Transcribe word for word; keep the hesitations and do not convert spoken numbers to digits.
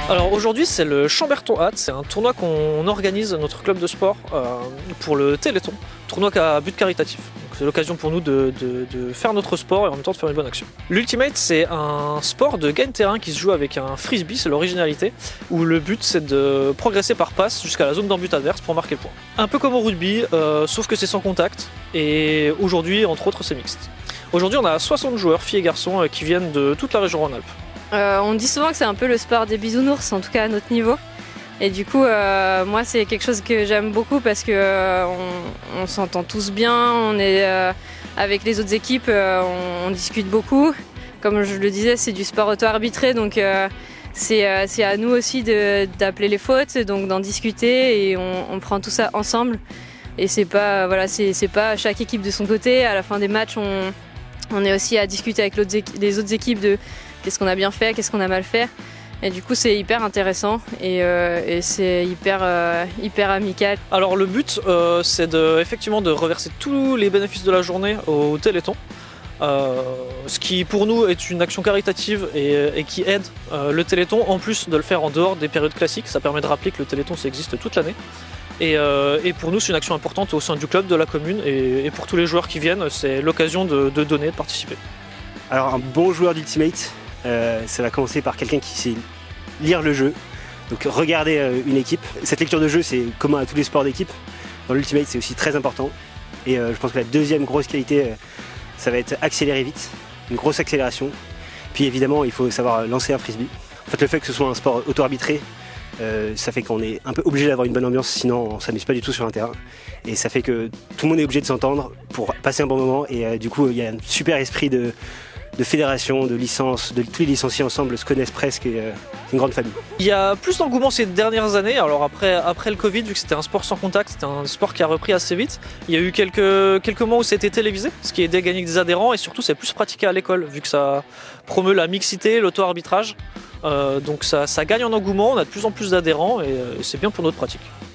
Alors aujourd'hui c'est le Chamberton Hat, c'est un tournoi qu'on organise notre club de sport euh, pour le Téléthon, tournoi à but caritatif. C'est l'occasion pour nous de, de, de faire notre sport et en même temps de faire une bonne action. L'Ultimate c'est un sport de gain de terrain qui se joue avec un frisbee, c'est l'originalité, où le but c'est de progresser par passe jusqu'à la zone d'en-but adverse pour marquer le point. Un peu comme au rugby, euh, sauf que c'est sans contact et aujourd'hui entre autres c'est mixte. Aujourd'hui on a soixante joueurs, filles et garçons, euh, qui viennent de toute la région Rhône-Alpes. Euh, on dit souvent que c'est un peu le sport des bisounours, en tout cas à notre niveau. Et du coup, euh, moi, c'est quelque chose que j'aime beaucoup parce que euh, on, on s'entend tous bien, on est euh, avec les autres équipes, euh, on, on discute beaucoup. Comme je le disais, c'est du sport auto-arbitré, donc euh, c'est euh, c'est à nous aussi d'appeler les fautes, donc d'en discuter et on, on prend tout ça ensemble. Et c'est pas voilà, c'est pas chaque équipe de son côté. À la fin des matchs, on, on est aussi à discuter avec les autres équipes de qu'est-ce qu'on a bien fait, qu'est-ce qu'on a mal fait. Et du coup c'est hyper intéressant et, euh, et c'est hyper, euh, hyper amical. Alors le but euh, c'est de, effectivement de reverser tous les bénéfices de la journée au Téléthon. Euh, ce qui pour nous est une action caritative et, et qui aide euh, le Téléthon, en plus de le faire en dehors des périodes classiques. Ça permet de rappeler que le Téléthon ça existe toute l'année. Et, euh, et pour nous c'est une action importante au sein du club, de la commune et, et pour tous les joueurs qui viennent, c'est l'occasion de, de donner, de participer. Alors un bon joueur d'Ultimate, Euh, ça va commencer par quelqu'un qui sait lire le jeu, donc regarder euh, une équipe. Cette lecture de jeu c'est commun à tous les sports d'équipe. Dans l'Ultimate c'est aussi très important. Et euh, je pense que la deuxième grosse qualité, euh, ça va être accélérer vite, une grosse accélération. Puis évidemment il faut savoir lancer un frisbee. En fait le fait que ce soit un sport auto-arbitré, euh, ça fait qu'on est un peu obligé d'avoir une bonne ambiance, sinon on s'amuse pas du tout sur un terrain. Et ça fait que tout le monde est obligé de s'entendre pour passer un bon moment et euh, du coup il y a un super esprit de de fédération, de licence, de tous les licenciés ensemble se connaissent presque et euh, c'est une grande famille. Il y a plus d'engouement ces dernières années, alors après, après le Covid, vu que c'était un sport sans contact, c'était un sport qui a repris assez vite. Il y a eu quelques, quelques mois où c'était télévisé, ce qui a aidé à gagner des adhérents et surtout c'est plus pratiqué à l'école, vu que ça promeut la mixité, l'auto-arbitrage. Euh, donc ça, ça gagne en engouement, on a de plus en plus d'adhérents et, et c'est bien pour notre pratique.